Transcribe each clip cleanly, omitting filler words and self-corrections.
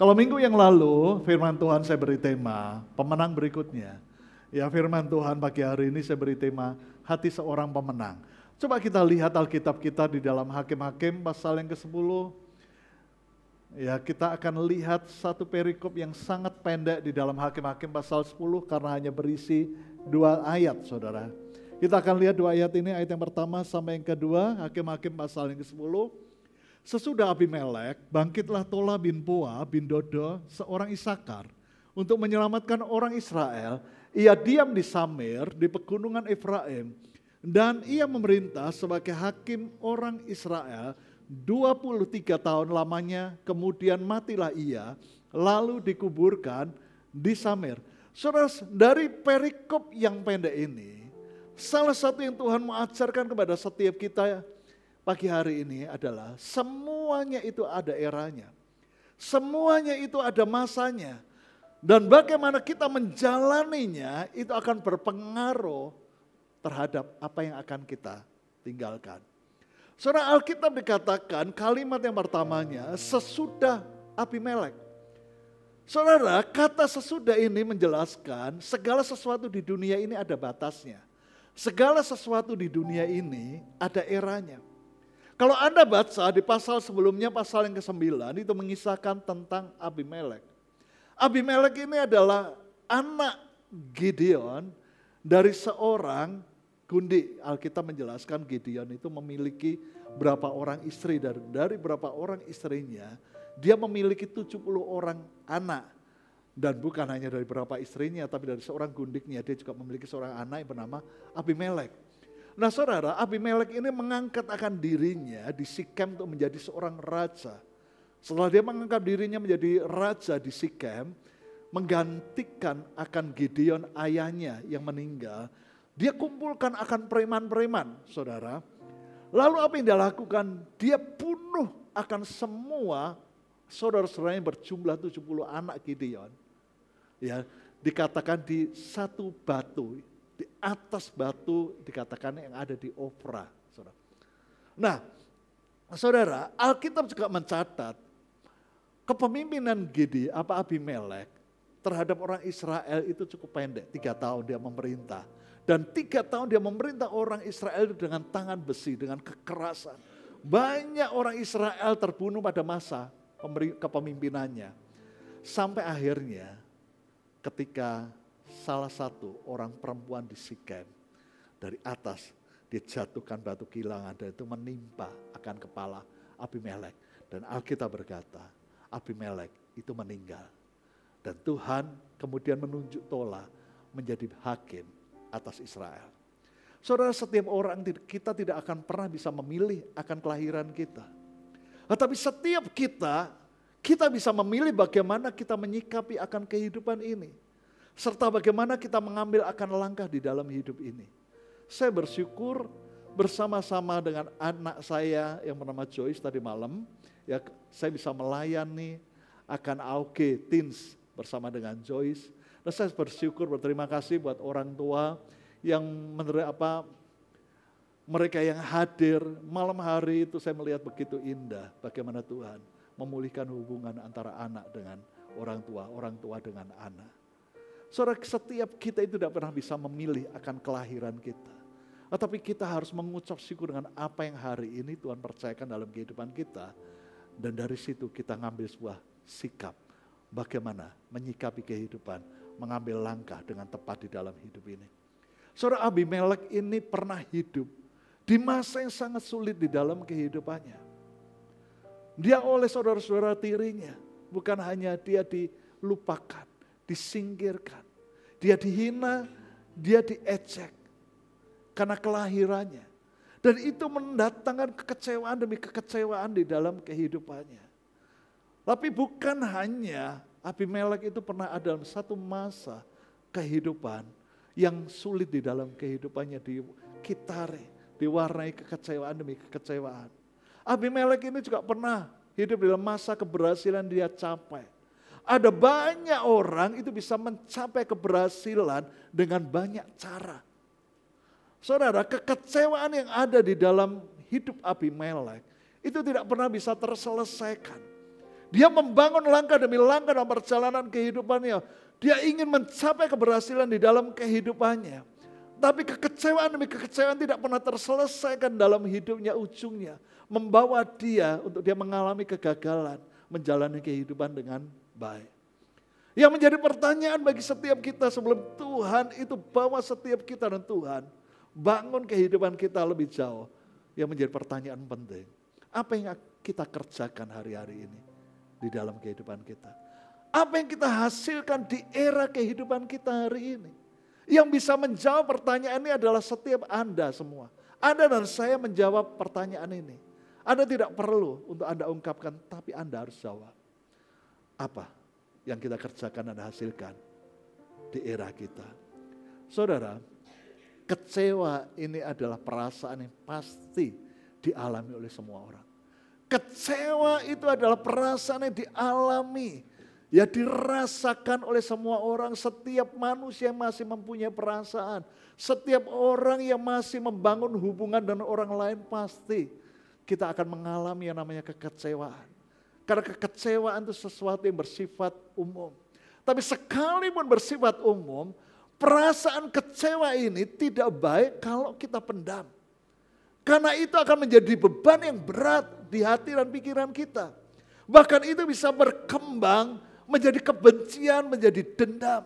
Kalau minggu yang lalu firman Tuhan saya beri tema pemenang berikutnya. Ya, firman Tuhan pagi hari ini saya beri tema hati seorang pemenang. Coba kita lihat Alkitab kita di dalam Hakim-Hakim pasal yang ke-10. Ya, kita akan lihat satu perikop yang sangat pendek di dalam Hakim-Hakim pasal 10 karena hanya berisi 2 ayat, saudara. Kita akan lihat 2 ayat ini, ayat yang pertama sampai yang kedua, Hakim-Hakim pasal yang ke-10. Sesudah Abimelek, bangkitlah Tola bin Puah bin Dodo, seorang Isakar, untuk menyelamatkan orang Israel. Ia diam di Samir, di pegunungan Efraim, dan ia memerintah sebagai hakim orang Israel 23 tahun lamanya, kemudian matilah ia, lalu dikuburkan di Samir. Saudara, dari perikop yang pendek ini, salah satu yang Tuhan mengajarkan kepada setiap kita pagi hari ini adalah semuanya itu ada eranya. Semuanya itu ada masanya. Dan bagaimana kita menjalaninya itu akan berpengaruh terhadap apa yang akan kita tinggalkan. Saudara, Alkitab dikatakan kalimat yang pertamanya sesudah Abimelek. Saudara, kata sesudah ini menjelaskan segala sesuatu di dunia ini ada batasnya. Segala sesuatu di dunia ini ada eranya. Kalau Anda baca di pasal sebelumnya, pasal yang ke-9 itu mengisahkan tentang Abimelek. Abimelek ini adalah anak Gideon dari seorang gundi. Alkitab menjelaskan Gideon itu memiliki berapa orang istri, dari berapa orang istrinya dia memiliki 70 orang anak. Dan bukan hanya dari berapa istrinya, tapi dari seorang gundiknya dia juga memiliki seorang anak yang bernama Abimelek. Nah saudara, Abimelek ini mengangkat akan dirinya di Sikem untuk menjadi seorang raja. Setelah dia mengangkat dirinya menjadi raja di Sikem, menggantikan akan Gideon ayahnya yang meninggal, dia kumpulkan akan preman-preman, saudara. Lalu apa yang dia lakukan? Dia bunuh akan semua saudara-saudaranya berjumlah 70 anak Gideon. Ya, dikatakan di satu batu. Di atas batu dikatakan yang ada di Ofra. Saudara. Nah, saudara, Alkitab juga mencatat kepemimpinan Abimelek terhadap orang Israel itu cukup pendek. 3 tahun dia memerintah. Dan 3 tahun dia memerintah orang Israel dengan tangan besi, dengan kekerasan. Banyak orang Israel terbunuh pada masa kepemimpinannya. Sampai akhirnya ketika salah satu orang perempuan di Sikem dari atas dijatuhkan batu kilangan dan itu menimpa akan kepala Abimelek. Dan Alkitab berkata Abimelek itu meninggal. Dan Tuhan kemudian menunjuk Tola menjadi hakim atas Israel. Saudara, setiap orang kita tidak akan pernah bisa memilih akan kelahiran kita. Tetapi setiap kita bisa memilih bagaimana kita menyikapi akan kehidupan ini. Serta bagaimana kita mengambil akan langkah di dalam hidup ini. Saya bersyukur bersama-sama dengan anak saya yang bernama Joyce tadi malam. Ya, saya bisa melayani akan AUG Teens bersama dengan Joyce. Dan saya bersyukur, berterima kasih buat orang tua yang mereka yang hadir malam hari itu. Saya melihat begitu indah bagaimana Tuhan memulihkan hubungan antara anak dengan orang tua dengan anak. Saudara, setiap kita itu tidak pernah bisa memilih akan kelahiran kita. Tetapi kita harus mengucap syukur dengan apa yang hari ini Tuhan percayakan dalam kehidupan kita. Dan dari situ kita ngambil sebuah sikap. Bagaimana menyikapi kehidupan, mengambil langkah dengan tepat di dalam hidup ini. Saudara, Abimelek ini pernah hidup di masa yang sangat sulit di dalam kehidupannya. Dia oleh saudara-saudara tirinya, bukan hanya dia dilupakan, disingkirkan. Dia dihina, dia diejek karena kelahirannya. Dan itu mendatangkan kekecewaan demi kekecewaan di dalam kehidupannya. Tapi bukan hanya Abimelek itu pernah ada dalam satu masa kehidupan yang sulit di dalam kehidupannya, diwarnai kekecewaan demi kekecewaan. Abimelek ini juga pernah hidup dalam masa keberhasilan dia capai. Ada banyak orang itu bisa mencapai keberhasilan dengan banyak cara. Saudara, kekecewaan yang ada di dalam hidup Abimelek itu tidak pernah bisa terselesaikan. Dia membangun langkah demi langkah dalam perjalanan kehidupannya. Dia ingin mencapai keberhasilan di dalam kehidupannya. Tapi kekecewaan demi kekecewaan tidak pernah terselesaikan dalam hidupnya, ujungnya membawa dia untuk dia mengalami kegagalan, menjalani kehidupan dengan baik. Yang menjadi pertanyaan bagi setiap kita sebelum Tuhan itu bawa setiap kita dan Tuhan bangun kehidupan kita lebih jauh. Yang menjadi pertanyaan penting, apa yang kita kerjakan hari-hari ini di dalam kehidupan kita? Apa yang kita hasilkan di era kehidupan kita hari ini? Yang bisa menjawab pertanyaan ini adalah setiap Anda semua. Anda dan saya menjawab pertanyaan ini. Anda tidak perlu untuk Anda ungkapkan, tapi Anda harus jawab. Apa yang kita kerjakan dan hasilkan di era kita? Saudara, kecewa ini adalah perasaan yang pasti dialami oleh semua orang. Kecewa itu adalah perasaan yang dialami, ya dirasakan oleh semua orang. Setiap manusia yang masih mempunyai perasaan, setiap orang yang masih membangun hubungan dengan orang lain pasti kita akan mengalami yang namanya kekecewaan. Karena kekecewaan itu sesuatu yang bersifat umum. Tapi sekalipun bersifat umum, perasaan kecewa ini tidak baik kalau kita pendam. Karena itu akan menjadi beban yang berat di hati dan pikiran kita. Bahkan itu bisa berkembang menjadi kebencian, menjadi dendam.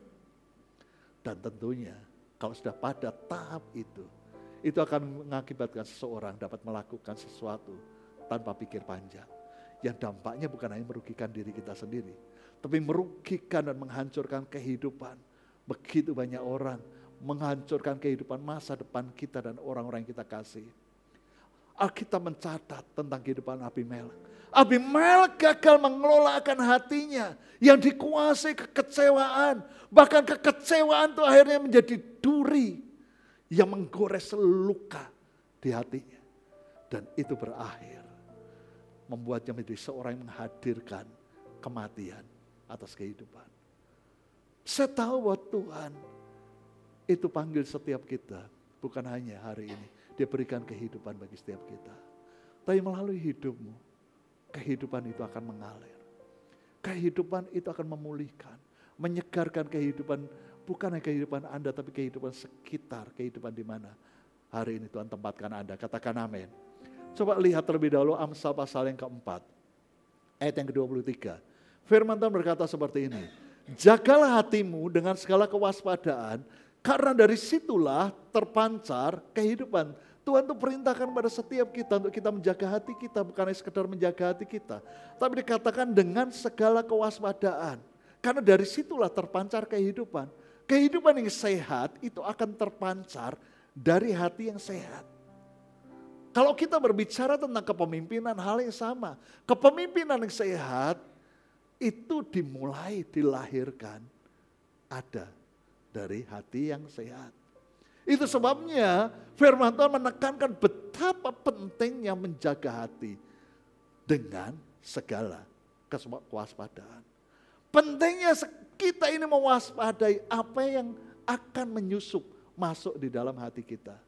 Dan tentunya kalau sudah pada tahap itu akan mengakibatkan seseorang dapat melakukan sesuatu tanpa pikir panjang. Yang dampaknya bukan hanya merugikan diri kita sendiri, tapi merugikan dan menghancurkan kehidupan. Begitu banyak orang menghancurkan kehidupan masa depan kita dan orang-orang yang kita kasih. Alkitab mencatat tentang kehidupan Abimelek. Abimelek gagal mengelola akan hatinya yang dikuasai kekecewaan. Bahkan kekecewaan itu akhirnya menjadi duri yang menggores luka di hatinya. Dan itu berakhir membuatnya menjadi seorang yang menghadirkan kematian atas kehidupan. Saya tahu bahwa Tuhan itu panggil setiap kita, bukan hanya hari ini. Dia berikan kehidupan bagi setiap kita. Tapi melalui hidupmu, kehidupan itu akan mengalir. Kehidupan itu akan memulihkan, menyegarkan kehidupan, bukan hanya kehidupan Anda, tapi kehidupan sekitar, kehidupan di mana hari ini Tuhan tempatkan Anda. Katakan amin. Coba lihat terlebih dahulu Amsal pasal yang keempat, ayat yang ke-23. Firman Tuhan berkata seperti ini. Jagalah hatimu dengan segala kewaspadaan, karena dari situlah terpancar kehidupan. Tuhan itu perintahkan pada setiap kita untuk kita menjaga hati kita, bukan hanya sekedar menjaga hati kita. Tapi dikatakan dengan segala kewaspadaan. Karena dari situlah terpancar kehidupan. Kehidupan yang sehat itu akan terpancar dari hati yang sehat. Kalau kita berbicara tentang kepemimpinan, hal yang sama. Kepemimpinan yang sehat itu dimulai, dilahirkan, ada dari hati yang sehat. Itu sebabnya firman Tuhan menekankan betapa pentingnya menjaga hati dengan segala kewaspadaan. Pentingnya kita ini mewaspadai apa yang akan menyusup masuk di dalam hati kita.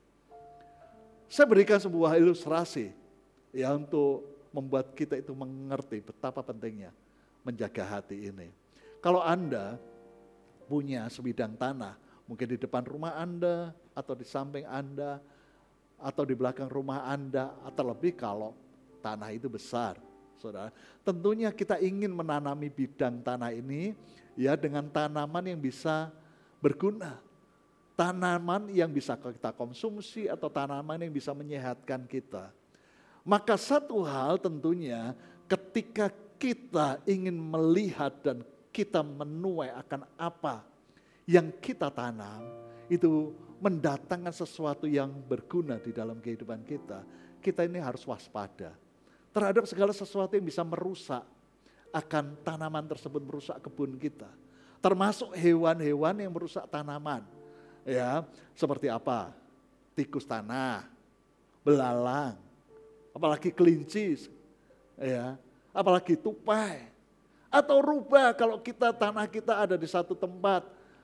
Saya berikan sebuah ilustrasi ya untuk membuat kita itu mengerti betapa pentingnya menjaga hati ini. Kalau Anda punya sebidang tanah, mungkin di depan rumah Anda, atau di samping Anda, atau di belakang rumah Anda, atau lebih kalau tanah itu besar, saudara. Tentunya kita ingin menanami bidang tanah ini ya dengan tanaman yang bisa berguna. Tanaman yang bisa kita konsumsi atau tanaman yang bisa menyehatkan kita. Maka satu hal tentunya ketika kita ingin melihat dan kita menuai akan apa yang kita tanam, itu mendatangkan sesuatu yang berguna di dalam kehidupan kita. Kita ini harus waspada terhadap segala sesuatu yang bisa merusak akan tanaman tersebut, merusak kebun kita. Termasuk hewan-hewan yang merusak tanaman. Ya, seperti apa? Tikus tanah, belalang, apalagi kelinci, ya, apalagi tupai, atau rubah kalau tanah kita ada di satu tempat,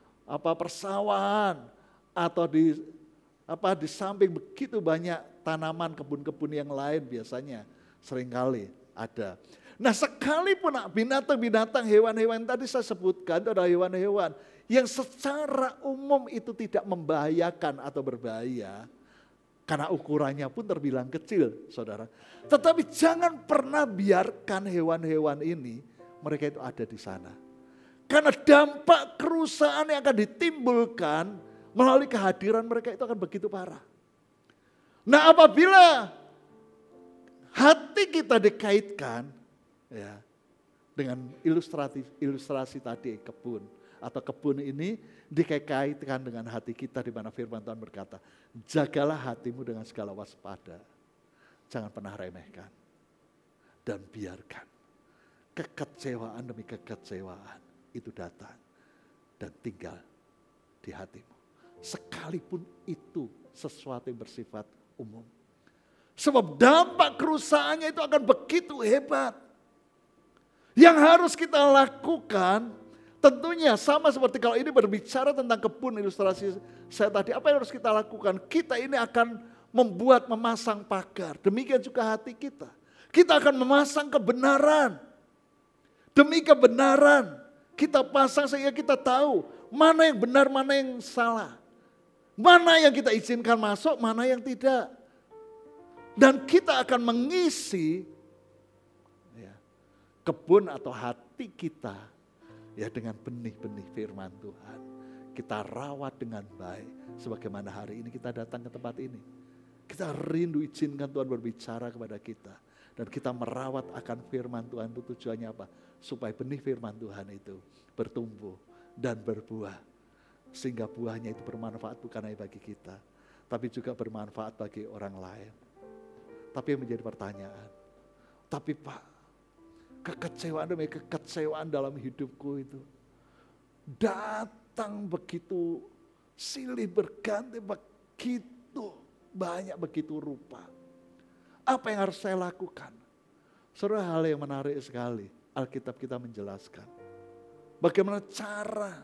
persawahan, atau di samping begitu banyak tanaman kebun-kebun yang lain biasanya seringkali ada. Nah sekalipun binatang-binatang, hewan-hewan tadi saya sebutkan itu adalah hewan-hewan yang secara umum itu tidak membahayakan atau berbahaya. Karena ukurannya pun terbilang kecil, saudara. Tetapi jangan pernah biarkan hewan-hewan ini, mereka itu ada di sana. Karena dampak kerusakan yang akan ditimbulkan melalui kehadiran mereka itu akan begitu parah. Nah apabila hati kita dikaitkan ya dengan ilustrasi tadi kebun. Atau kebun ini dikaitkan dengan hati kita di mana firman Tuhan berkata, jagalah hatimu dengan segala waspada. Jangan pernah remehkan. Dan biarkan kekecewaan demi kekecewaan itu datang dan tinggal di hatimu. Sekalipun itu sesuatu yang bersifat umum. Sebab dampak kerusakannya itu akan begitu hebat. Yang harus kita lakukan tentunya sama seperti kalau ini berbicara tentang kebun ilustrasi saya tadi. Apa yang harus kita lakukan? Kita ini akan memasang pagar. Demikian juga hati kita. Kita akan memasang kebenaran. Demi kebenaran kita pasang sehingga kita tahu mana yang benar, mana yang salah. Mana yang kita izinkan masuk, mana yang tidak. Dan kita akan mengisi kebun atau hati kita ya dengan benih-benih firman Tuhan. Kita rawat dengan baik. Sebagaimana hari ini kita datang ke tempat ini. Kita rindu izinkan Tuhan berbicara kepada kita. Dan kita merawat akan firman Tuhan itu tujuannya apa? Supaya benih firman Tuhan itu bertumbuh dan berbuah. Sehingga buahnya itu bermanfaat bukan hanya bagi kita. Tapi juga bermanfaat bagi orang lain. Tapi yang menjadi pertanyaan. Tapi Pak, kekecewaan demi kekecewaan dalam hidupku itu datang begitu silih berganti, begitu banyak, begitu rupa. Apa yang harus saya lakukan? Saudara, hal yang menarik sekali. Alkitab kita menjelaskan bagaimana cara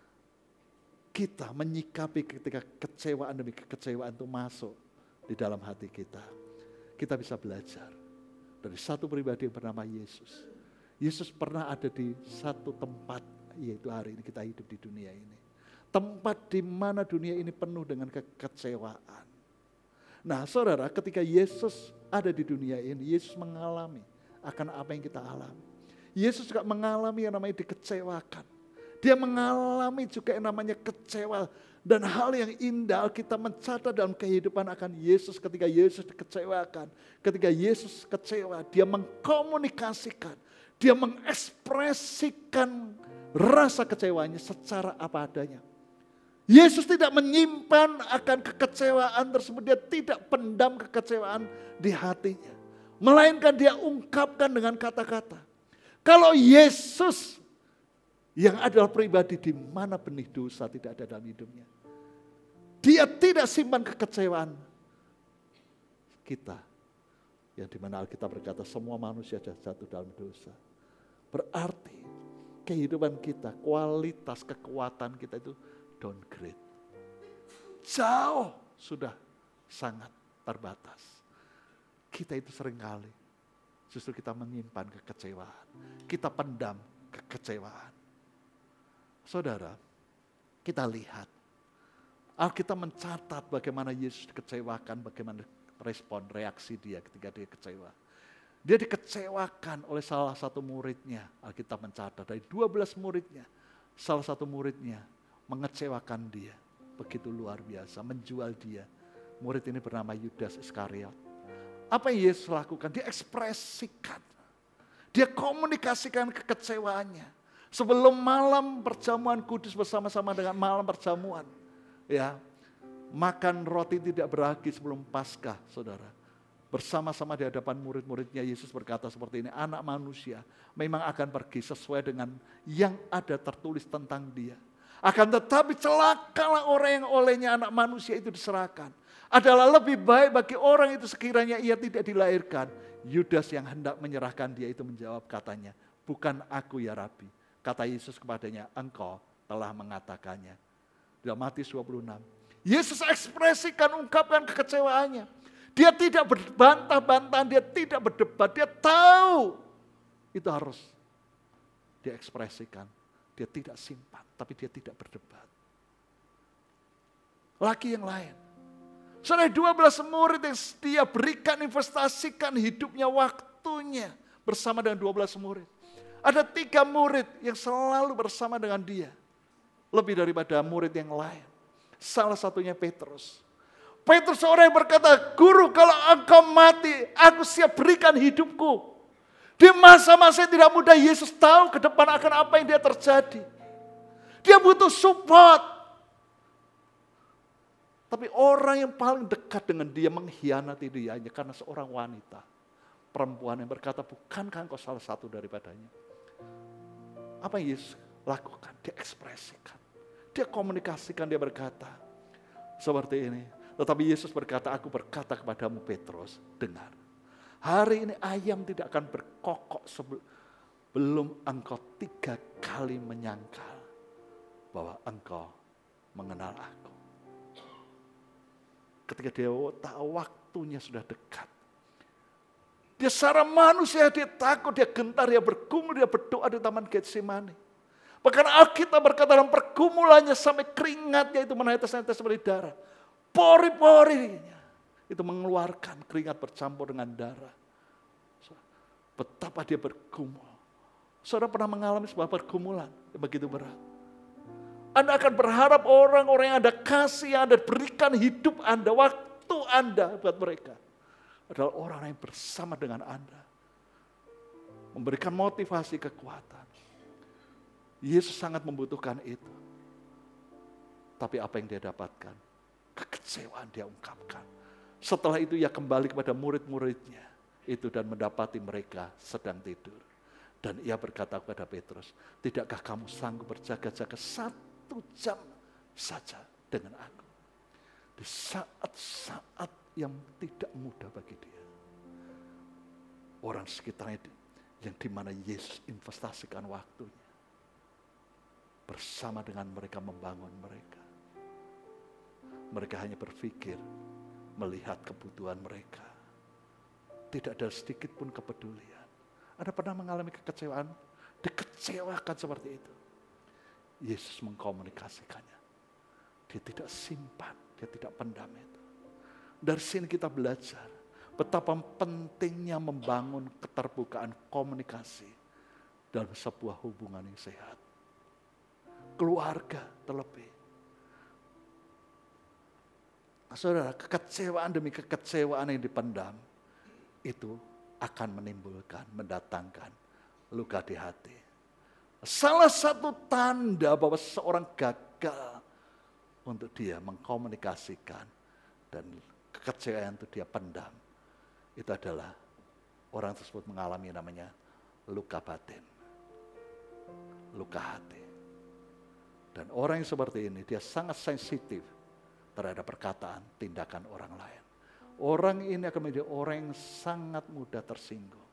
kita menyikapi ketika kecewaan demi kekecewaan itu masuk di dalam hati kita. Kita bisa belajar dari satu pribadi yang bernama Yesus. Yesus pernah ada di satu tempat, yaitu hari ini kita hidup di dunia ini. Tempat di mana dunia ini penuh dengan kekecewaan. Nah saudara, ketika Yesus ada di dunia ini, Yesus mengalami akan apa yang kita alami. Yesus juga mengalami yang namanya dikecewakan. Dia mengalami juga yang namanya kecewa. Dan hal yang indah kita mencatat dalam kehidupan akan Yesus ketika Yesus dikecewakan. Ketika Yesus kecewa, dia mengkomunikasikan. Dia mengekspresikan rasa kecewanya secara apa adanya. Yesus tidak menyimpan akan kekecewaan tersebut. Dia tidak pendam kekecewaan di hatinya. Melainkan dia ungkapkan dengan kata-kata. Kalau Yesus yang adalah pribadi di mana benih dosa tidak ada dalam hidupnya. Dia tidak simpan kekecewaan kita. Yang dimana Alkitab berkata semua manusia jatuh dalam dosa. Berarti kehidupan kita, kualitas kekuatan kita itu downgrade. Jauh sudah sangat terbatas. Kita itu seringkali justru kita menyimpan kekecewaan. Kita pendam kekecewaan. Saudara, kita lihat. Alkitab mencatat bagaimana Yesus dikecewakan, bagaimana respon, reaksi dia ketika dia kecewa. Dia dikecewakan oleh salah satu muridnya. Alkitab mencatat dari 12 muridnya. Salah satu muridnya mengecewakan dia. Begitu luar biasa, menjual dia. Murid ini bernama Yudas Iskariot. Apa yang Yesus lakukan? Dia ekspresikan. Dia komunikasikan kekecewaannya. Sebelum malam perjamuan kudus bersama-sama dengan malam perjamuan. Ya, makan roti tidak beragi sebelum Paskah, saudara. Bersama-sama di hadapan murid-muridnya Yesus berkata seperti ini. Anak manusia memang akan pergi sesuai dengan yang ada tertulis tentang dia. Akan tetapi celakalah orang yang olehnya anak manusia itu diserahkan. Adalah lebih baik bagi orang itu sekiranya ia tidak dilahirkan. Yudas yang hendak menyerahkan dia itu menjawab katanya. Bukan aku ya Rabi. Kata Yesus kepadanya, engkau telah mengatakannya. Dalam Matius 26. Yesus ekspresikan, ungkapkan kekecewaannya. Dia tidak berbantah-bantahan, dia tidak berdebat. Dia tahu Itu harus dia ekspresikan. Dia tidak simpan, tapi dia tidak berdebat. Laki yang lain. Saudara, 12 murid yang dia berikan, investasikan hidupnya, waktunya bersama dengan 12 murid. Ada 3 murid yang selalu bersama dengan dia. Lebih daripada murid yang lain. Salah satunya Petrus. Petrus seorang yang berkata, Guru, kalau engkau mati, aku siap berikan hidupku. Di masa-masa yang tidak mudah, Yesus tahu ke depan akan apa yang dia terjadi. Dia butuh support. Tapi orang yang paling dekat dengan dia mengkhianati dia hanya karena seorang wanita. Perempuan yang berkata, bukankah engkau salah satu daripadanya? Apa yang Yesus lakukan? Dia ekspresikan. Dia komunikasikan, dia berkata seperti ini. Tetapi Yesus berkata, aku berkata kepadamu Petrus, dengar. Hari ini ayam tidak akan berkokok sebelum engkau 3 kali menyangkal bahwa engkau mengenal aku. Ketika dia tahu waktunya sudah dekat. Dia secara manusia, dia takut, dia gentar, dia bergumul, dia berdoa di Taman Getsemani. Bahkan Alkitab berkata dalam pergumulannya sampai keringatnya itu menetes-netes seperti darah. Pori-porinya itu mengeluarkan keringat bercampur dengan darah. Betapa dia bergumul. Saudara pernah mengalami sebuah pergumulan yang begitu berat. Anda akan berharap orang-orang yang Anda kasih, yang Anda berikan hidup Anda, waktu Anda buat mereka. Adalah orang yang bersama dengan Anda. Memberikan motivasi, kekuatan. Yesus sangat membutuhkan itu. Tapi apa yang dia dapatkan? Kekecewaan dia ungkapkan. Setelah itu ia kembali kepada murid-muridnya. Itu dan mendapati mereka sedang tidur. Dan ia berkata kepada Petrus, tidakkah kamu sanggup berjaga-jaga 1 jam saja dengan aku. Di saat-saat yang tidak mudah bagi dia. Orang sekitarnya yang dimana Yesus investasikan waktunya. Bersama dengan mereka membangun mereka. Mereka hanya berpikir melihat kebutuhan mereka. Tidak ada sedikit pun kepedulian. Anda pernah mengalami kekecewaan? Dikecewakan seperti itu. Yesus mengkomunikasikannya. Dia tidak simpan, dia tidak pendam itu. Dari sini kita belajar betapa pentingnya membangun keterbukaan komunikasi dalam sebuah hubungan yang sehat. Keluarga terlebih. Saudara, kekecewaan demi kekecewaan yang dipendam itu akan menimbulkan, mendatangkan luka di hati. Salah satu tanda bahwa seorang gagal untuk dia mengkomunikasikan dan kekecewaan itu dia pendam. Itu adalah orang tersebut mengalami namanya luka batin. Luka hati. Dan orang yang seperti ini dia sangat sensitif terhadap perkataan, tindakan orang lain. Orang ini akan menjadi orang yang sangat mudah tersinggung.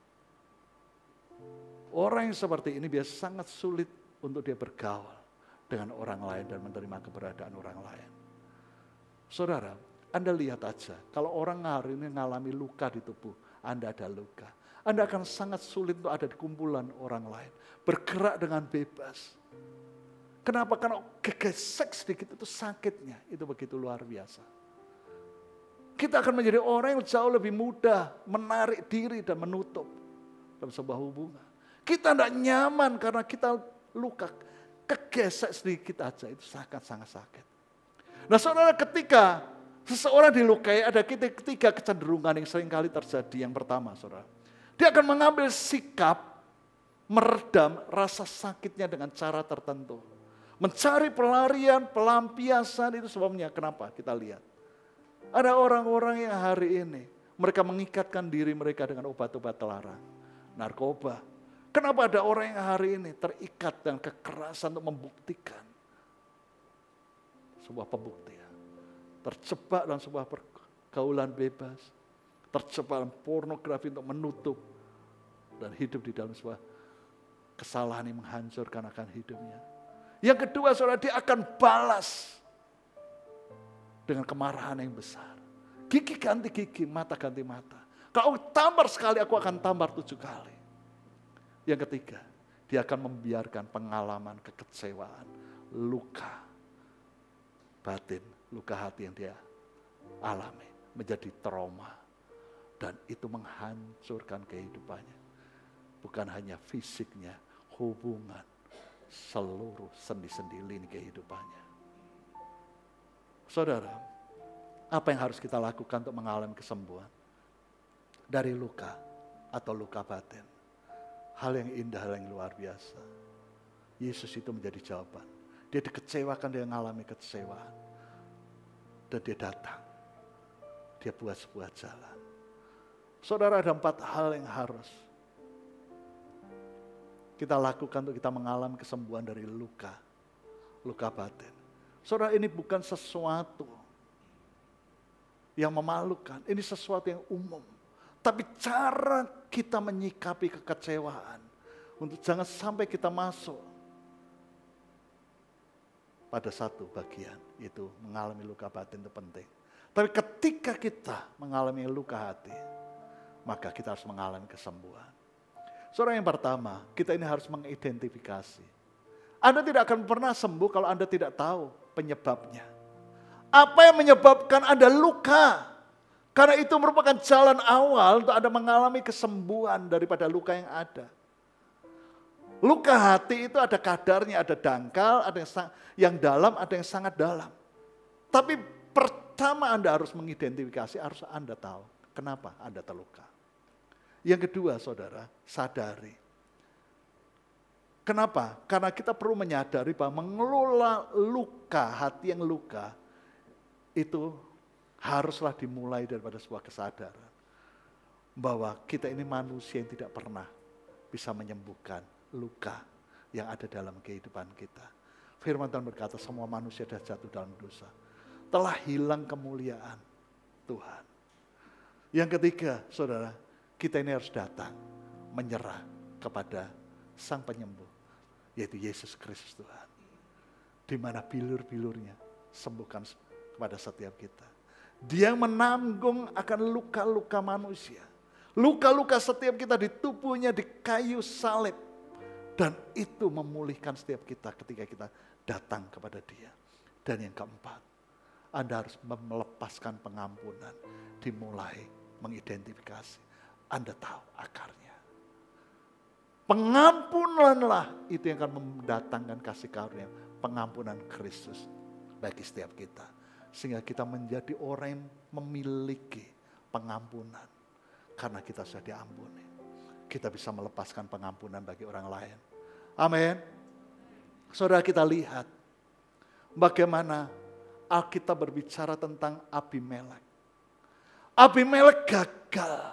Orang yang seperti ini biasa sangat sulit untuk dia bergaul dengan orang lain dan menerima keberadaan orang lain. Saudara, Anda lihat aja, kalau orang hari ini mengalami luka di tubuh, Anda ada luka. Anda akan sangat sulit untuk ada di kumpulan orang lain. Bergerak dengan bebas. Kenapa? Karena kegesek sedikit itu sakitnya, itu begitu luar biasa. Kita akan menjadi orang yang jauh lebih mudah menarik diri dan menutup dalam sebuah hubungan. Kita tidak nyaman karena kita luka. Kegesek sedikit aja itu sangat-sangat sakit. Nah saudara, ketika seseorang dilukai ada 3 kecenderungan yang seringkali terjadi. Yang pertama saudara, dia akan mengambil sikap meredam rasa sakitnya dengan cara tertentu. Mencari pelarian, pelampiasan itu sebabnya. Kenapa? Kita lihat. Ada orang-orang yang hari ini mereka mengikatkan diri mereka dengan obat-obat terlarang. Narkoba. Kenapa ada orang yang hari ini terikat dengan kekerasan untuk membuktikan sebuah pembuktian. Terjebak dalam sebuah pergaulan bebas. Terjebak dalam pornografi untuk menutup. Dan hidup di dalam sebuah kesalahan yang menghancurkan akan hidupnya. Yang kedua saudara, dia akan balas dengan kemarahan yang besar. Gigi ganti gigi, mata ganti mata. Kalau tampar sekali, aku akan tampar 7 kali. Yang ketiga, dia akan membiarkan pengalaman kekecewaan, luka batin, luka hati yang dia alami menjadi trauma. Dan itu menghancurkan kehidupannya. Bukan hanya fisiknya, hubungan, seluruh sendi-sendi lini kehidupannya. Saudara, apa yang harus kita lakukan untuk mengalami kesembuhan? Dari luka atau luka batin. Hal yang indah, hal yang luar biasa. Yesus itu menjadi jawaban. Dia dikecewakan, dia mengalami kekecewaan. Dan dia datang. Dia buat sebuah jalan. Saudara, ada 4 hal yang harus kita lakukan untuk kita mengalami kesembuhan dari luka. Luka batin. Saudara, ini bukan sesuatu yang memalukan. Ini sesuatu yang umum. Tapi cara kita menyikapi kekecewaan. Untuk jangan sampai kita masuk pada satu bagian. Itu mengalami luka batin itu penting. Tapi ketika kita mengalami luka hati, maka kita harus mengalami kesembuhan. Saudara, yang pertama, kita ini harus mengidentifikasi. Anda tidak akan pernah sembuh kalau Anda tidak tahu penyebabnya. Apa yang menyebabkan Anda luka? Karena itu merupakan jalan awal untuk Anda mengalami kesembuhan daripada luka yang ada. Luka hati itu ada kadarnya, ada dangkal, ada yang dalam, ada yang sangat dalam. Tapi pertama Anda harus mengidentifikasi, harus Anda tahu kenapa Anda terluka. Yang kedua, saudara, sadari. Kenapa? Karena kita perlu menyadari bahwa mengelola luka, hati yang luka, itu haruslah dimulai daripada sebuah kesadaran. Bahwa kita ini manusia yang tidak pernah bisa menyembuhkan luka yang ada dalam kehidupan kita. Firman Tuhan berkata, semua manusia sudah jatuh dalam dosa. Telah hilang kemuliaan Tuhan. Yang ketiga, saudara, kita ini harus datang, menyerah kepada Sang Penyembuh, yaitu Yesus Kristus Tuhan. Di mana bilur-bilurnya sembuhkan kepada setiap kita. Dia menanggung akan luka-luka manusia. Luka-luka setiap kita di tubuhnya, di kayu salib. Dan itu memulihkan setiap kita ketika kita datang kepada Dia. Dan yang keempat, Anda harus melepaskan pengampunan. Dimulai mengidentifikasi. Anda tahu akarnya. Pengampunanlah itu yang akan mendatangkan kasih karunia. Pengampunan Kristus bagi setiap kita. Sehingga kita menjadi orang yang memiliki pengampunan. Karena kita sudah diampuni. Kita bisa melepaskan pengampunan bagi orang lain. Amin. Saudara, kita lihat bagaimana Alkitab berbicara tentang Abimelek. Abimelek gagal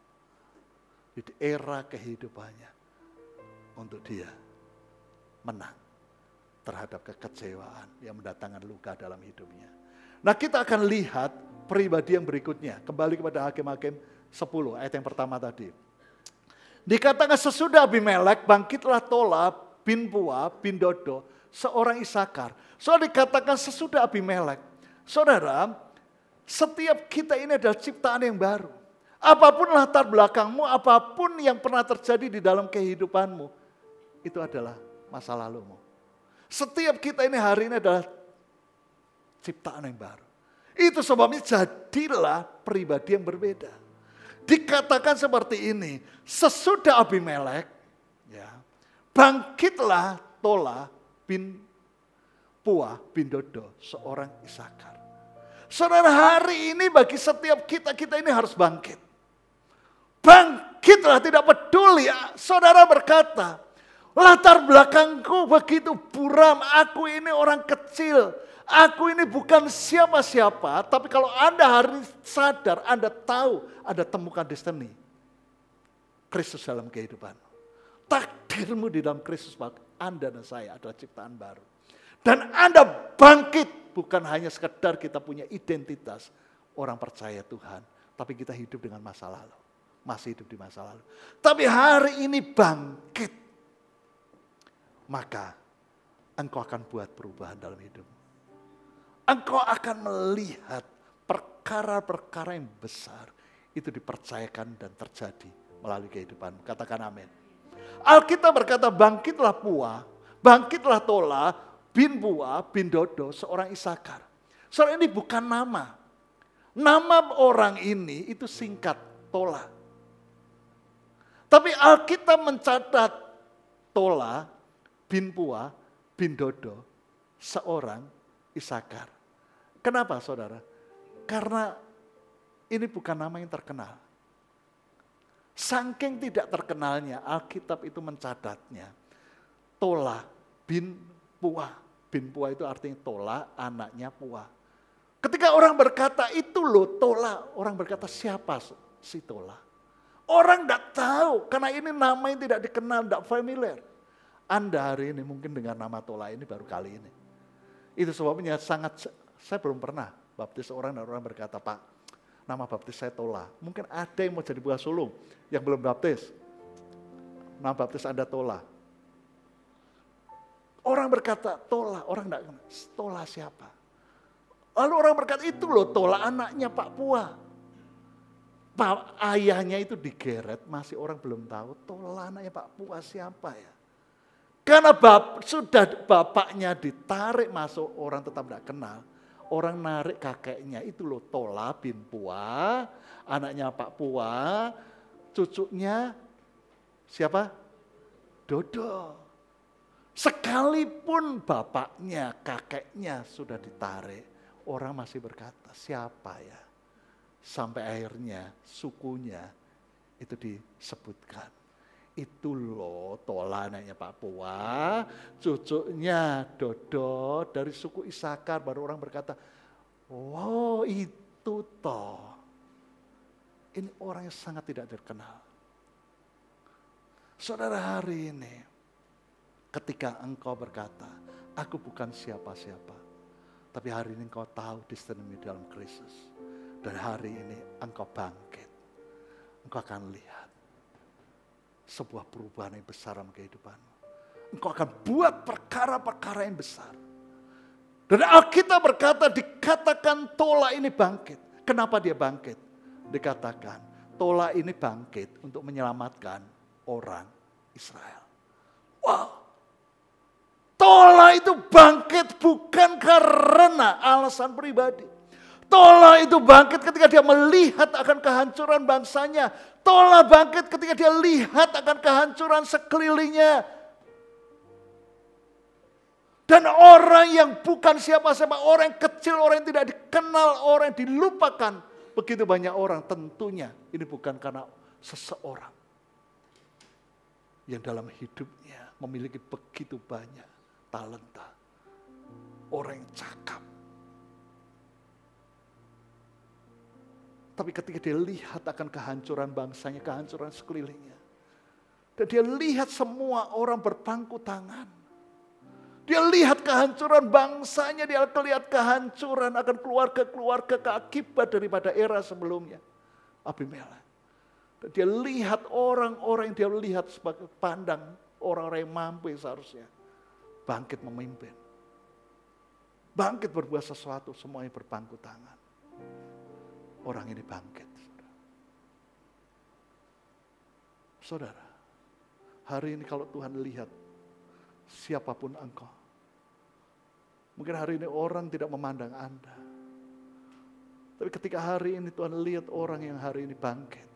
di era kehidupannya untuk dia menang terhadap kekecewaan yang mendatangkan luka dalam hidupnya. Nah, kita akan lihat pribadi yang berikutnya. Kembali kepada Hakim-Hakim 10 ayat yang pertama tadi. Dikatakan sesudah Abimelek bangkitlah Tola bin Puah bin Dodo, seorang Isakar. Soalnya dikatakan sesudah Abimelek. Saudara, setiap kita ini adalah ciptaan yang baru. Apapun latar belakangmu, apapun yang pernah terjadi di dalam kehidupanmu, itu adalah masa lalumu. Setiap kita ini hari ini adalah ciptaan yang baru. Itu sebabnya jadilah pribadi yang berbeda. Dikatakan seperti ini, sesudah Abimelek, ya, bangkitlah Tola bin Puah bin Dodo, seorang Isakar. Saudara, hari ini bagi setiap kita ini harus bangkit. Bangkitlah, tidak peduli. Saudara berkata, latar belakangku begitu buram, aku ini orang kecil. Aku ini bukan siapa-siapa, tapi kalau Anda hari ini sadar, Anda tahu, Anda temukan destiny Kristus dalam kehidupan. Takdirmu di dalam Kristus, Anda dan saya adalah ciptaan baru. Dan Anda bangkit, bukan hanya sekedar kita punya identitas orang percaya Tuhan, tapi kita hidup dengan masa lalu. Masih hidup di masa lalu. Tapi hari ini bangkit, maka engkau akan buat perubahan dalam hidupmu. Engkau akan melihat perkara-perkara yang besar itu dipercayakan dan terjadi melalui kehidupanmu. Katakan amin. Alkitab berkata bangkitlah Pua, bangkitlah Tola, bin Pua, bin Dodo, seorang Isakar. Soalnya ini bukan nama. Nama orang ini itu singkat, Tola. Tapi Alkitab mencatat Tola, bin Pua, bin Dodo, seorang Isakar. Kenapa saudara? Karena ini bukan nama yang terkenal. Saking tidak terkenalnya, Alkitab itu mencatatnya. Tola bin Pua. Bin Pua itu artinya Tola, anaknya Pua. Ketika orang berkata itu loh Tola, orang berkata siapa si Tola? Orang tidak tahu, karena ini nama yang tidak dikenal, tidak familiar. Anda hari ini mungkin dengan nama Tola ini baru kali ini. Itu sebabnya saya belum pernah baptis orang dan orang berkata, Pak, nama baptis saya Tola. Mungkin ada yang mau jadi buah sulung yang belum baptis. Nama baptis Anda Tola. Orang berkata Tola, orang tidak kenal. Tola siapa? Lalu orang berkata itu loh Tola anaknya Pak Pua. Ayahnya itu digeret, masih orang belum tahu Tola anaknya Pak Pua siapa ya. Karena sudah bapaknya ditarik masuk, orang tetap tidak kenal. Orang narik kakeknya itu loh Tola bin Pua, anaknya Pak Pua, cucunya siapa? Dodo. Sekalipun bapaknya, kakeknya sudah ditarik, orang masih berkata siapa ya? Sampai akhirnya sukunya itu disebutkan. Itu loh Tola anaknya Pak Pua, cucunya Dodo dari suku Isakar. Baru orang berkata, wow itu toh. Ini orang yang sangat tidak terkenal. Saudara hari ini, ketika engkau berkata, aku bukan siapa-siapa. Tapi hari ini engkau tahu destiny dalam Kristus. Dan hari ini engkau bangkit. Engkau akan lihat sebuah perubahan yang besar dalam kehidupanmu. Engkau akan buat perkara-perkara yang besar. Dan Alkitab berkata, dikatakan Tola ini bangkit. Kenapa dia bangkit? Dikatakan Tola ini bangkit untuk menyelamatkan orang Israel. Wow. Tola itu bangkit bukan karena alasan pribadi. Tola itu bangkit ketika dia melihat akan kehancuran bangsanya. Tola bangkit ketika dia lihat akan kehancuran sekelilingnya. Dan orang yang bukan siapa-siapa, orang yang kecil, orang yang tidak dikenal, orang yang dilupakan. Begitu banyak orang, tentunya ini bukan karena seseorang yang dalam hidupnya memiliki begitu banyak talenta. Orang yang cakap. Tapi ketika dia lihat akan kehancuran bangsanya, kehancuran sekelilingnya. Dan dia lihat semua orang berpangku tangan. Dia lihat kehancuran bangsanya, dia lihat kehancuran akan keluarga-keluarga keakibat daripada era sebelumnya. Abimelek. Dan dia lihat orang-orang yang dia lihat sebagai pandang, orang-orang yang mampu yang seharusnya bangkit memimpin. Bangkit berbuat sesuatu, semuanya berpangku tangan. Orang ini bangkit. Saudara, hari ini kalau Tuhan lihat siapapun engkau. Mungkin hari ini orang tidak memandang Anda. Tapi ketika hari ini Tuhan lihat orang yang hari ini bangkit.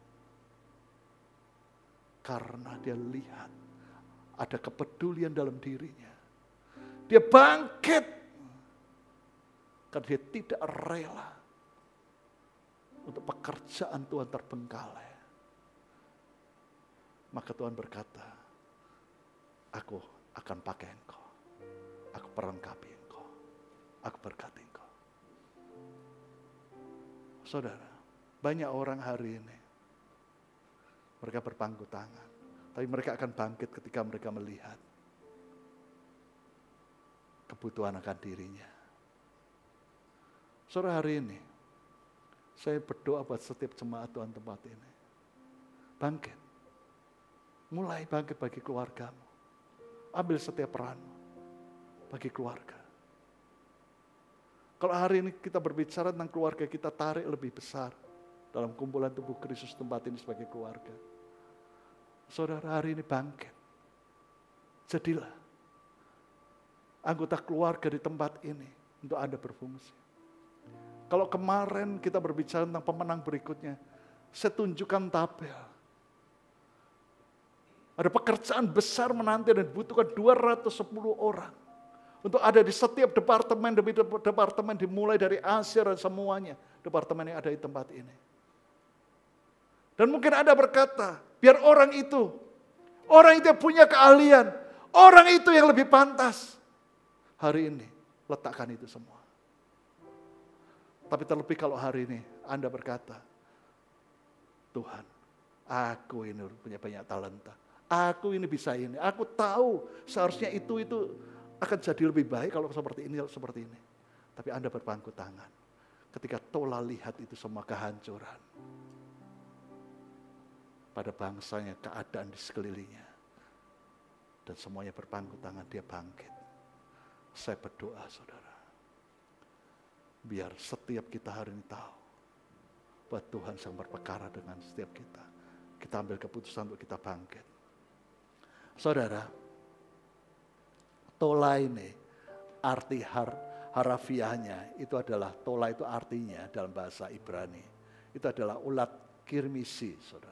Karena dia lihat ada kepedulian dalam dirinya. Dia bangkit. Karena dia tidak rela untuk pekerjaan Tuhan terbengkalai. Maka Tuhan berkata, aku akan pakai engkau. Aku perlengkapi engkau. Aku berkati engkau. Saudara, banyak orang hari ini, mereka berpangku tangan. Tapi mereka akan bangkit ketika mereka melihat kebutuhan akan dirinya. Saudara, hari ini, saya berdoa buat setiap jemaat Tuhan tempat ini. Bangkit. Mulai bangkit bagi keluargamu. Ambil setiap peranmu bagi keluarga. Kalau hari ini kita berbicara tentang keluarga, kita tarik lebih besar dalam kumpulan tubuh Kristus tempat ini sebagai keluarga. Saudara, hari ini bangkit. Jadilah anggota keluarga di tempat ini untuk Anda berfungsi. Kalau kemarin kita berbicara tentang pemenang berikutnya, saya tunjukkan tabel. Ada pekerjaan besar menanti dan dibutuhkan 210 orang. Untuk ada di setiap departemen demi departemen, dimulai dari Asia dan semuanya. Departemen yang ada di tempat ini. Dan mungkin Anda berkata, biar orang itu yang punya keahlian, orang itu yang lebih pantas. Hari ini, letakkan itu semua. Tapi terlebih kalau hari ini Anda berkata, Tuhan, aku ini punya banyak talenta. Aku ini bisa ini. Aku tahu seharusnya itu akan jadi lebih baik kalau seperti ini. Tapi Anda berpangku tangan. Ketika Tola lihat itu semua kehancuran. Pada bangsanya, keadaan di sekelilingnya. Dan semuanya berpangku tangan, dia bangkit. Saya berdoa, saudara. Biar setiap kita hari ini tahu bahwa Tuhan sedang berperkara dengan setiap kita. Kita ambil keputusan untuk kita bangkit. Saudara, Tola ini arti harafiahnya itu adalah, Tola itu artinya dalam bahasa Ibrani. Itu adalah ulat kirmisi, saudara.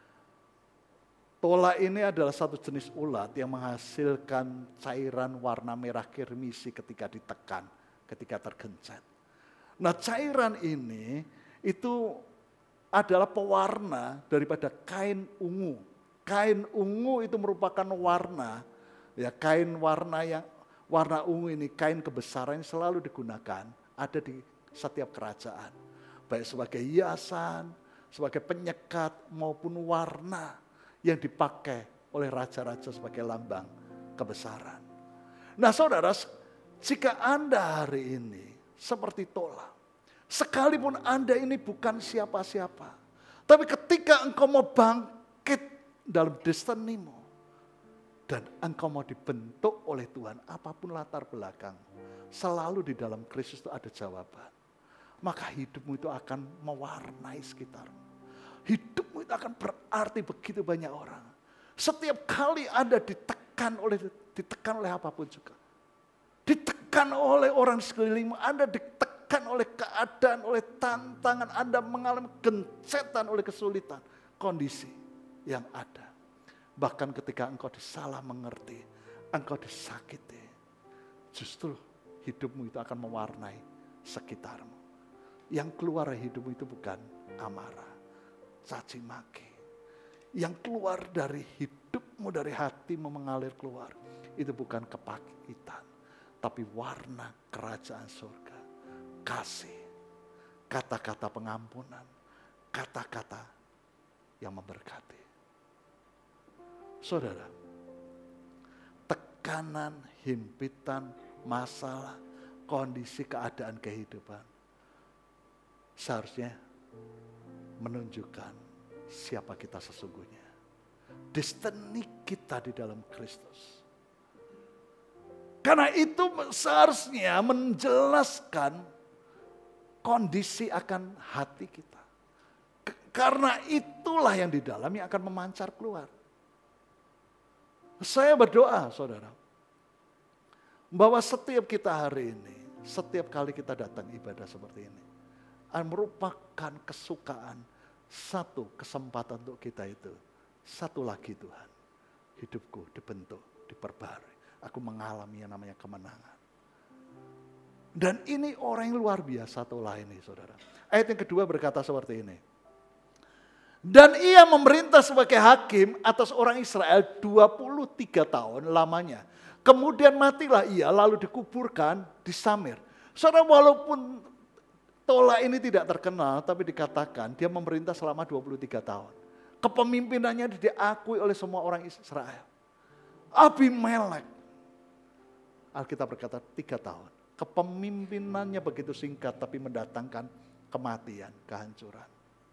Tola ini adalah satu jenis ulat yang menghasilkan cairan warna merah kirmisi ketika ditekan, ketika tergencet. Nah, cairan ini itu adalah pewarna daripada kain ungu. Kain ungu itu merupakan warna, ya kain warna ungu ini, kain kebesaran yang selalu digunakan, ada di setiap kerajaan. Baik sebagai hiasan, sebagai penyekat maupun warna yang dipakai oleh raja-raja sebagai lambang kebesaran. Nah, saudara, jika Anda hari ini seperti Tola, sekalipun Anda ini bukan siapa-siapa, tapi ketika engkau mau bangkit dalam destinimu, dan engkau mau dibentuk oleh Tuhan, apapun latar belakang, selalu di dalam Kristus itu ada jawaban. Maka hidupmu itu akan mewarnai sekitarmu. Hidupmu itu akan berarti begitu banyak orang. Setiap kali Anda ditekan oleh apapun juga. Ditekan oleh orang sekelilingmu, Anda ditekan oleh keadaan, oleh tantangan, Anda mengalami gencetan oleh kesulitan, kondisi yang ada. Bahkan ketika engkau disalah mengerti, engkau disakiti, justru hidupmu itu akan mewarnai sekitarmu. Yang keluar dari hidupmu itu bukan amarah, caci maki. Yang keluar dari hidupmu, dari hatimu mengalir keluar, itu bukan kepahitan, tapi warna kerajaan surga. Kasih, kata-kata pengampunan, kata-kata yang memberkati. Saudara, tekanan, himpitan, masalah, kondisi keadaan kehidupan seharusnya menunjukkan siapa kita sesungguhnya. Destiny kita di dalam Kristus. Karena itu seharusnya menjelaskan kondisi akan hati kita. Karena itulah yang di dalam yang akan memancar keluar. Saya berdoa, saudara, bahwa setiap kita hari ini, setiap kali kita datang ibadah seperti ini, merupakan kesukaan, satu kesempatan untuk kita itu. Satu lagi Tuhan, hidupku dibentuk, diperbarui. Aku mengalami yang namanya kemenangan. Dan ini orang yang luar biasa Tola ini, saudara. Ayat yang kedua berkata seperti ini. Dan ia memerintah sebagai hakim atas orang Israel 23 tahun lamanya. Kemudian matilah ia lalu dikuburkan di Samir. Saudara, walaupun Tola ini tidak terkenal, tapi dikatakan dia memerintah selama 23 tahun. Kepemimpinannya diakui oleh semua orang Israel. Abimelek, Alkitab berkata 3 tahun. Kepemimpinannya begitu singkat tapi mendatangkan kematian, kehancuran.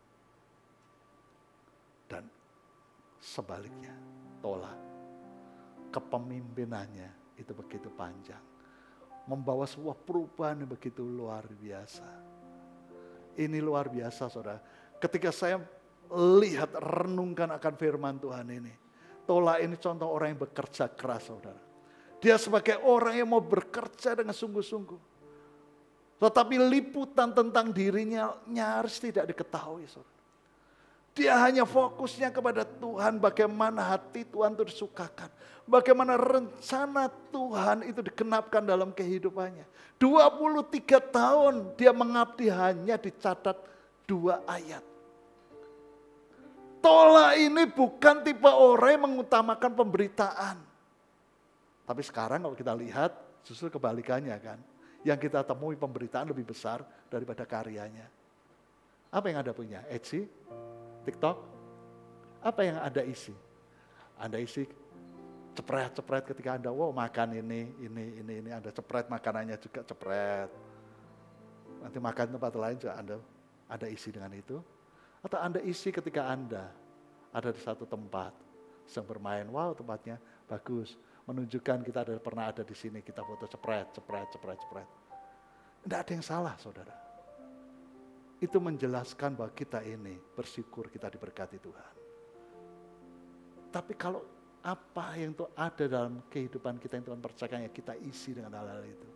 Dan sebaliknya, Tola, kepemimpinannya itu begitu panjang. Membawa sebuah perubahan yang begitu luar biasa. Ini luar biasa, saudara. Ketika saya lihat, renungkan akan firman Tuhan ini. Tola ini contoh orang yang bekerja keras, saudara. Dia sebagai orang yang mau bekerja dengan sungguh-sungguh. Tetapi liputan tentang dirinya nyaris tidak diketahui, saudara. Dia hanya fokusnya kepada Tuhan, bagaimana hati Tuhan itu disukakan. Bagaimana rencana Tuhan itu digenapkan dalam kehidupannya. 23 tahun dia mengabdi hanya dicatat 2 ayat. Tola ini bukan tipe orang yang mengutamakan pemberitaan. Tapi sekarang kalau kita lihat justru kebalikannya kan. Yang kita temui pemberitaan lebih besar daripada karyanya. Apa yang Anda punya? Etsy? TikTok? Apa yang Anda isi? Anda isi cepret-cepret ketika Anda makan ini, Anda cepret makanannya juga cepret. Nanti makan tempat lain juga Anda isi dengan itu. Atau Anda isi ketika Anda ada di satu tempat, sedang bermain, wow tempatnya bagus, menunjukkan kita pernah ada di sini, kita foto cepret. Tidak ada yang salah, saudara. Itu menjelaskan bahwa kita ini bersyukur kita diberkati Tuhan. Tapi kalau apa yang itu ada dalam kehidupan kita yang Tuhan percayakan, ya kita isi dengan hal-hal itu.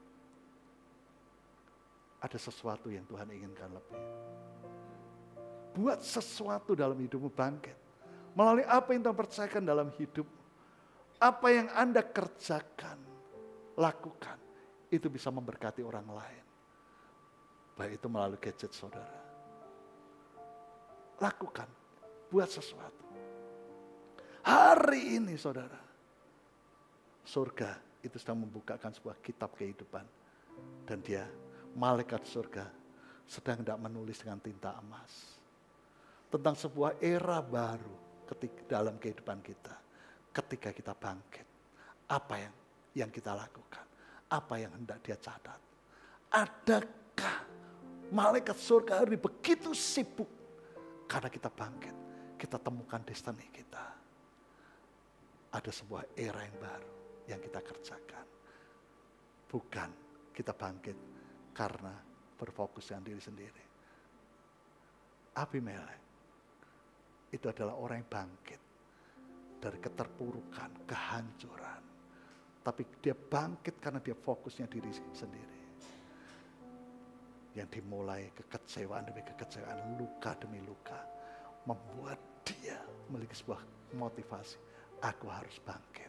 Ada sesuatu yang Tuhan inginkan lebih. Buat sesuatu dalam hidupmu, bangkit. Melalui apa yang Tuhan percayakan dalam hidup. Apa yang Anda kerjakan, lakukan. Itu bisa memberkati orang lain. Baik itu melalui gadget saudara. Lakukan, buat sesuatu. Hari ini saudara, surga itu sedang membukakan sebuah kitab kehidupan. Dan dia, malaikat surga, sedang tidak menulis dengan tinta emas. Tentang sebuah era baru dalam kehidupan kita. Ketika kita bangkit, apa yang kita lakukan? Apa yang hendak dia catat? Adakah malaikat surga hari ini begitu sibuk karena kita bangkit, kita temukan destiny kita. Ada sebuah era yang baru yang kita kerjakan. Bukan kita bangkit karena berfokus dengan diri sendiri. Abimelek itu adalah orang yang bangkit dari keterpurukan, kehancuran. Tapi dia bangkit karena dia fokusnya diri sendiri. Yang dimulai kekecewaan demi kekecewaan, luka demi luka, membuat dia memiliki sebuah motivasi, aku harus bangkit.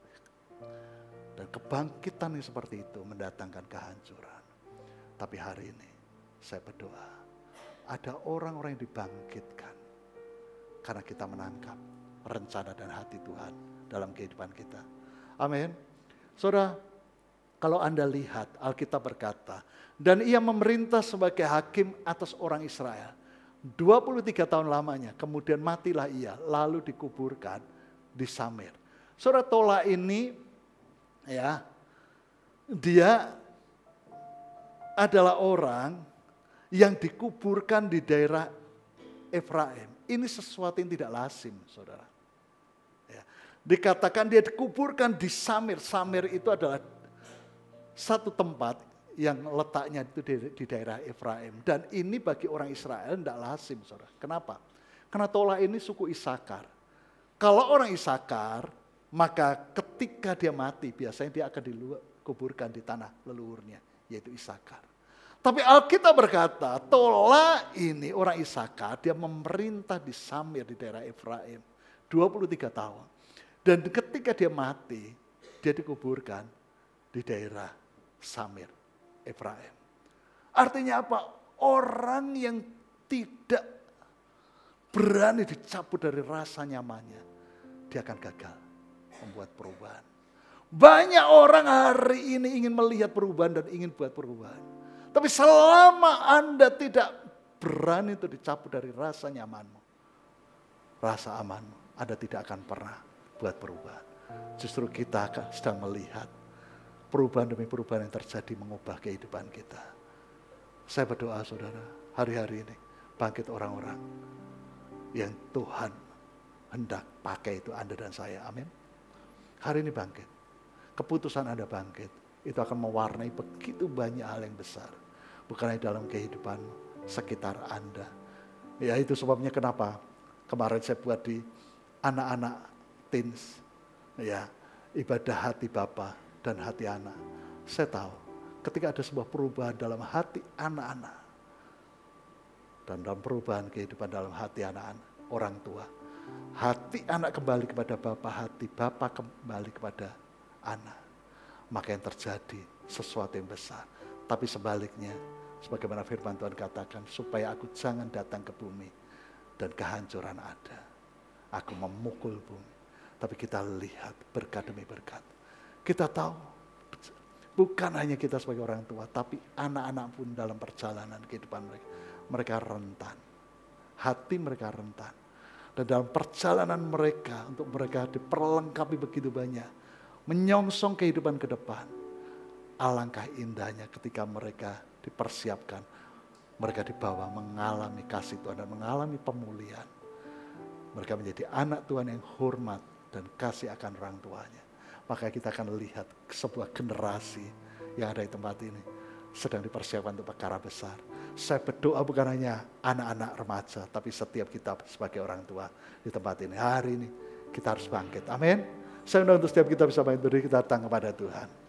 Dan kebangkitan yang seperti itu mendatangkan kehancuran. Tapi hari ini saya berdoa, ada orang-orang yang dibangkitkan karena kita menangkap rencana dan hati Tuhan dalam kehidupan kita. Amin. Saudara, kalau Anda lihat Alkitab berkata, dan ia memerintah sebagai hakim atas orang Israel. 23 tahun lamanya, kemudian matilah ia, lalu dikuburkan di Samir. Saudara, Tola ini, ya, dia adalah orang yang dikuburkan di daerah Efraim. Ini sesuatu yang tidak lazim, saudara. Ya. Dikatakan dia dikuburkan di Samir. Samir itu adalah satu tempat yang letaknya itu di daerah Efraim. Dan ini bagi orang Israel tidak lazim, saudara. Kenapa? Karena Tola ini suku Isakar. Kalau orang Isakar, maka ketika dia mati, biasanya dia akan dikuburkan di tanah leluhurnya, yaitu Isakar. Tapi Alkitab berkata, Tola ini orang Isakar, dia memerintah di Samir di daerah Efraim. 23 tahun. Dan ketika dia mati, dia dikuburkan di daerah Samir, Efraim. Artinya apa? Orang yang tidak berani dicabut dari rasa nyamannya, dia akan gagal membuat perubahan. Banyak orang hari ini ingin melihat perubahan dan ingin buat perubahan. Tapi selama Anda tidak berani untuk dicabut dari rasa nyamanmu, rasa amanmu, Anda tidak akan pernah buat perubahan. Justru kita sedang melihat perubahan demi perubahan yang terjadi mengubah kehidupan kita. Saya berdoa saudara, hari-hari ini bangkit orang-orang yang Tuhan hendak pakai itu Anda dan saya. Amin. Hari ini bangkit. Keputusan Anda bangkit, itu akan mewarnai begitu banyak hal yang besar. Bukan hanya dalam kehidupan sekitar Anda. Ya itu sebabnya kenapa kemarin saya buat di anak-anak teens, ya, ibadah hati Bapa dan hati anak. Saya tahu ketika ada sebuah perubahan dalam hati anak-anak dan dalam perubahan kehidupan dalam hati anak-anak, orang tua, hati anak kembali kepada Bapa, hati Bapa kembali kepada anak, maka yang terjadi sesuatu yang besar. Tapi sebaliknya, sebagaimana firman Tuhan katakan, supaya aku jangan datang ke bumi dan kehancuran ada. Aku memukul bumi. Tapi kita lihat berkat demi berkat. Kita tahu, bukan hanya kita sebagai orang tua, tapi anak-anak pun dalam perjalanan kehidupan mereka. Mereka rentan. Hati mereka rentan. Dan dalam perjalanan mereka, untuk mereka diperlengkapi begitu banyak, menyongsong kehidupan ke depan. Alangkah indahnya ketika mereka dipersiapkan, mereka dibawa mengalami kasih Tuhan dan mengalami pemulihan. Mereka menjadi anak Tuhan yang hormat dan kasih akan orang tuanya. Maka kita akan lihat sebuah generasi yang ada di tempat ini sedang dipersiapkan untuk perkara besar. Saya berdoa bukan hanya anak-anak remaja, tapi setiap kita sebagai orang tua di tempat ini. Hari ini kita harus bangkit. Amin. Saya undang untuk setiap kita bisa bangkit berdiri, kita datang kepada Tuhan.